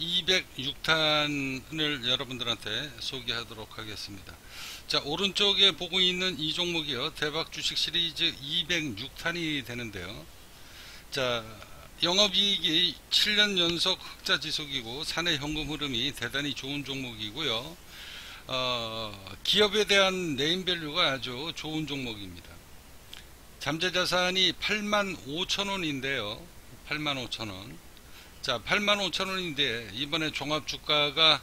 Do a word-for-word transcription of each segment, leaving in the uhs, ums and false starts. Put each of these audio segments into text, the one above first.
이백육 탄을 여러분들한테 소개하도록 하겠습니다. 자, 오른쪽에 보고 있는 이 종목이요, 대박 주식 시리즈 이백육 탄이 되는데요. 자, 영업이익이 칠 년 연속 흑자 지속이고 사내 현금 흐름이 대단히 좋은 종목이고요. 어, 기업에 대한 네임밸류가 아주 좋은 종목입니다. 잠재자산이 팔만 오천 원인데요. 팔만 오천 원. 자, 팔만 오천 원인데 이번에 종합주가가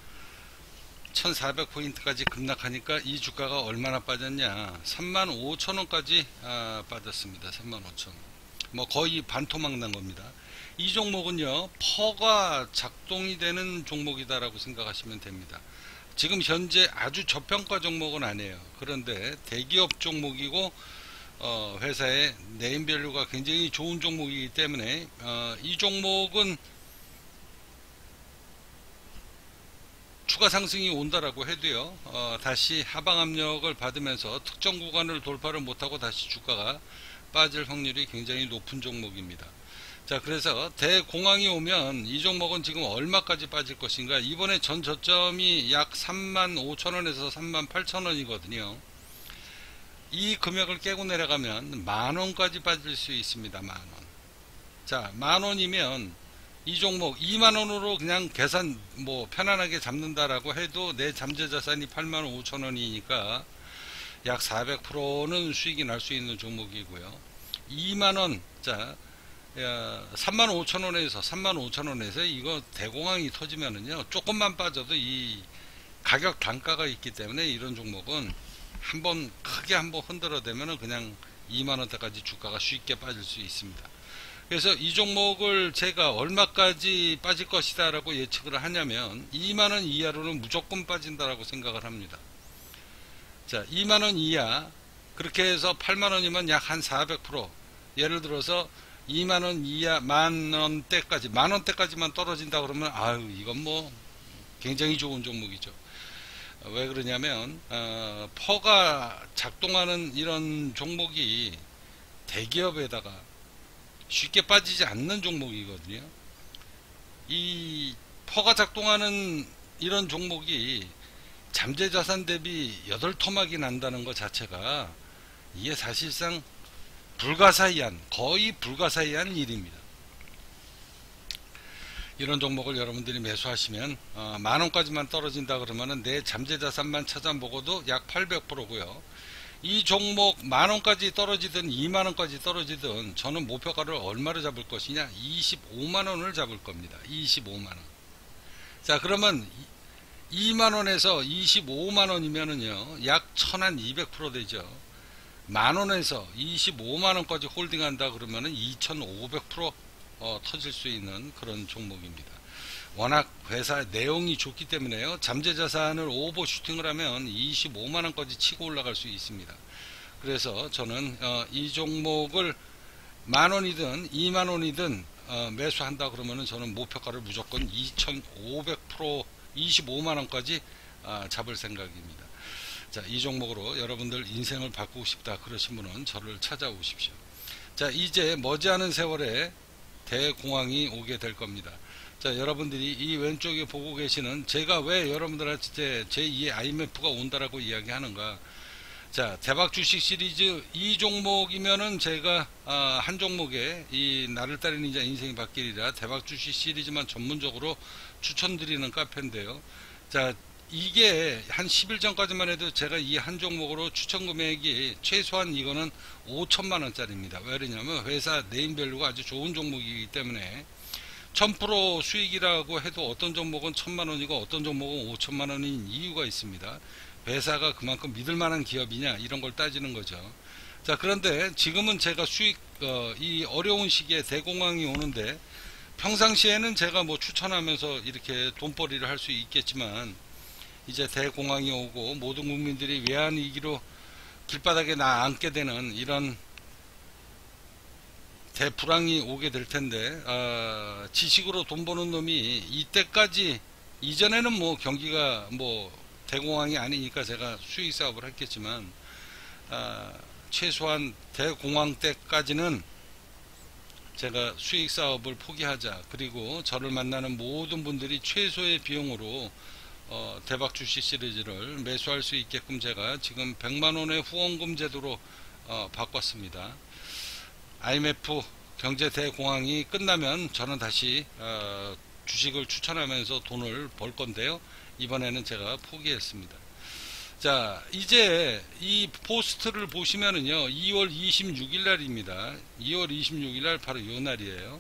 천사백 포인트까지 급락하니까 이 주가가 얼마나 빠졌냐, 삼만 오천 원까지 아, 빠졌습니다. 삼만 오천 원. 뭐 거의 반토막 난 겁니다. 이 종목은요, 퍼가 작동이 되는 종목이다라고 생각하시면 됩니다. 지금 현재 아주 저평가 종목은 아니에요. 그런데 대기업 종목이고 어, 회사의 네임밸류가 굉장히 좋은 종목이기 때문에 어, 이 종목은 추가 상승이 온다라고 해도요, 어, 다시 하방 압력을 받으면서 특정 구간을 돌파를 못하고 다시 주가가 빠질 확률이 굉장히 높은 종목입니다. 자, 그래서 대공황이 오면 이 종목은 지금 얼마까지 빠질 것인가. 이번에 전 저점이 약 삼만 오천 원에서 삼만 팔천 원이거든요 이 금액을 깨고 내려가면 만원까지 빠질 수 있습니다. 만원. 자, 만원이면 이 종목 이만 원으로 그냥 계산 뭐 편안하게 잡는다라고 해도 내 잠재자산이 팔만 오천 원이니까 약 사백 퍼센트는 수익이 날 수 있는 종목이고요. 이만 원, 자, 삼만 오천 원에서 삼만 오천 원에서 이거 대공황이 터지면은요, 조금만 빠져도 이 가격 단가가 있기 때문에 이런 종목은 한번 크게 한번 흔들어 대면은 그냥 이만 원대까지 주가가 쉽게 빠질 수 있습니다. 그래서 이 종목을 제가 얼마까지 빠질 것이다 라고 예측을 하냐면 이만 원 이하로는 무조건 빠진다라고 생각을 합니다. 자, 이만 원 이하, 그렇게 해서 팔만 원이면 약 한 사백 퍼센트, 예를 들어서 이만 원 이하 만 원대까지, 만 원대까지만 떨어진다 그러면 아유, 이건 뭐 굉장히 좋은 종목이죠. 왜 그러냐면 어, 퍼가 작동하는 이런 종목이 대기업에다가 쉽게 빠지지 않는 종목이거든요. 이 퍼가 작동하는 이런 종목이 잠재자산 대비 여덟 토막이 난다는 것 자체가 이게 사실상 불가사의한, 거의 불가사의한 일입니다. 이런 종목을 여러분들이 매수하시면 어, 만원까지만 떨어진다 그러면은 내 잠재자산만 찾아보고도 약 팔백 퍼센트고요 이 종목 만원까지 떨어지든 이만 원까지 떨어지든 저는 목표가를 얼마를 잡을 것이냐, 이십오만 원을 잡을 겁니다. 이십오만 원. 자, 그러면 이만 원에서 이십오만 원이면은요 약 천이백 퍼센트 되죠. 만원에서 이십오만 원까지 홀딩한다 그러면은 이천오백 퍼센트 어, 터질 수 있는 그런 종목입니다. 워낙 회사 내용이 좋기 때문에요, 잠재자산을 오버슈팅을 하면 이십오만 원까지 치고 올라갈 수 있습니다. 그래서 저는 어, 이 종목을 만원이든 이만 원이든 어, 매수한다 그러면은 저는 목표가를 무조건 이천오백 퍼센트 이십오만 원까지 어, 잡을 생각입니다. 자, 이 종목으로 여러분들 인생을 바꾸고 싶다 그러신 분은 저를 찾아오십시오. 자, 이제 머지않은 세월에 대공황이 오게 될 겁니다. 자, 여러분들이 이 왼쪽에 보고 계시는, 제가 왜 여러분들한테 제이의 아이엠에프가 온다라고 이야기하는가. 자, 대박 주식 시리즈 이 종목이면은 제가 아, 한 종목에 이 나를 따르는 이자 인생이 바뀌리라 대박 주식 시리즈만 전문적으로 추천드리는 카페인데요. 자, 이게 한 십 일 전까지만 해도 제가 이 한 종목으로 추천 금액이 최소한 이거는 오천만 원짜리입니다. 왜 그러냐면 회사 네임밸류가 아주 좋은 종목이기 때문에 천 퍼센트 수익이라고 해도 어떤 종목은 천만 원이고 어떤 종목은 오천만 원인 이유가 있습니다. 회사가 그만큼 믿을만한 기업이냐 이런 걸 따지는 거죠. 자, 그런데 지금은 제가 수익 어, 이 어려운 시기에 대공황이 오는데 평상시에는 제가 뭐 추천하면서 이렇게 돈벌이를 할 수 있겠지만 이제 대공황이 오고 모든 국민들이 외환위기로 길바닥에 나 앉게 되는 이런 대불황이 오게 될 텐데 어, 지식으로 돈 버는 놈이 이때까지, 이전에는 뭐 경기가 뭐 대공황이 아니니까 제가 수익 사업을 했겠지만 어, 최소한 대공황 때까지는 제가 수익 사업을 포기하자, 그리고 저를 만나는 모든 분들이 최소의 비용으로 어, 대박 주식 시리즈를 매수할 수 있게끔 제가 지금 백만 원의 후원금 제도로 어, 바꿨습니다. 아이엠에프 경제 대공황이 끝나면 저는 다시 어, 주식을 추천하면서 돈을 벌 건데요. 이번에는 제가 포기했습니다. 자, 이제 이 포스트를 보시면은요, 이월 이십육일 날입니다. 이월 이십육일 날 바로 이 날이에요.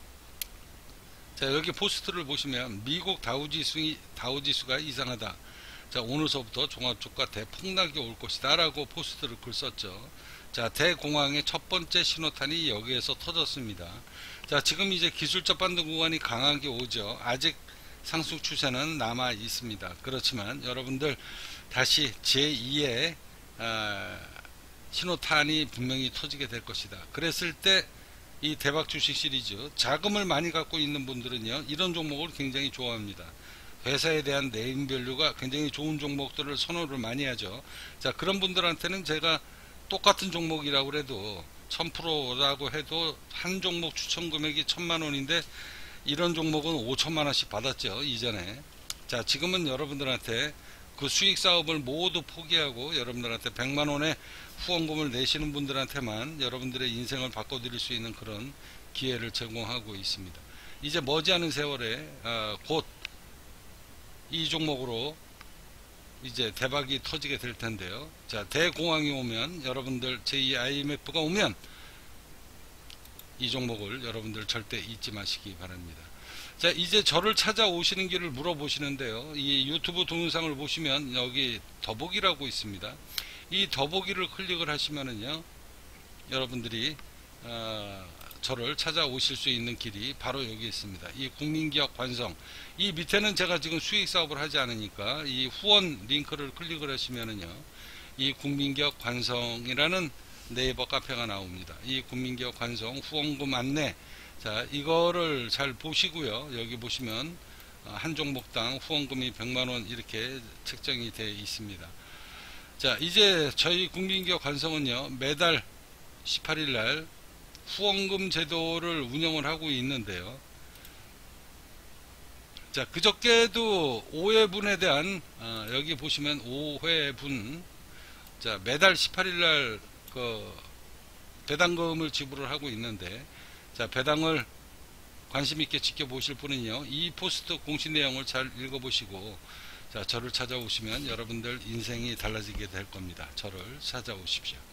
자, 여기 포스트를 보시면 미국 다우지수, 다우지수가 이상하다. 자, 오늘서부터 종합주가 대폭락이 올 것이다 라고 포스트를 글 썼죠. 자, 대공황의 첫 번째 신호탄이 여기에서 터졌습니다. 자, 지금 이제 기술적 반등 구간이 강하게 오죠. 아직 상승 추세는 남아 있습니다. 그렇지만 여러분들 다시 제이의 아, 신호탄이 분명히 터지게 될 것이다. 그랬을 때 이 대박 주식 시리즈, 자금을 많이 갖고 있는 분들은요, 이런 종목을 굉장히 좋아합니다. 회사에 대한 네임밸류가 굉장히 좋은 종목들을 선호를 많이 하죠. 자, 그런 분들한테는 제가 똑같은 종목이라고 해도 천 퍼센트라고 해도 한 종목 추천 금액이 천만 원인데 이런 종목은 오천만 원씩 받았죠, 이전에. 자, 지금은 여러분들한테 그 수익 사업을 모두 포기하고 여러분들한테 백만 원의 후원금을 내시는 분들한테만 여러분들의 인생을 바꿔드릴 수 있는 그런 기회를 제공하고 있습니다. 이제 머지않은 세월에 어, 곧 이 종목으로 이제 대박이 터지게 될 텐데요. 자, 대공황이 오면, 여러분들 제이 아이엠에프가 오면 이 종목을 여러분들 절대 잊지 마시기 바랍니다. 자, 이제 저를 찾아오시는 길을 물어보시는데요. 이 유튜브 동영상을 보시면 여기 더보기라고 있습니다. 이 더보기를 클릭을 하시면은요, 여러분들이 어, 저를 찾아오실 수 있는 길이 바로 여기 있습니다. 이 국민기업 관성, 이 밑에는 제가 지금 수익 사업을 하지 않으니까 이 후원 링크를 클릭을 하시면은요, 이 국민기업 관성이라는 네이버 카페가 나옵니다. 이 국민기업 관성 후원금 안내, 자, 이거를 잘 보시고요. 여기 보시면 한 종목당 후원금이 백만 원 이렇게 책정이 되어 있습니다. 자, 이제 저희 국민기업 관성은요, 매달 십팔 일 날 후원금 제도를 운영을 하고 있는데요. 자, 그저께도 오 회분에 대한 어, 여기 보시면 오 회분, 자, 매달 십팔 일 날 그 배당금을 지불을 하고 있는데, 자, 배당을 관심 있게 지켜보실 분은요, 이 포스트 공시 내용을 잘 읽어보시고, 자, 저를 찾아오시면 여러분들 인생이 달라지게 될 겁니다. 저를 찾아오십시오.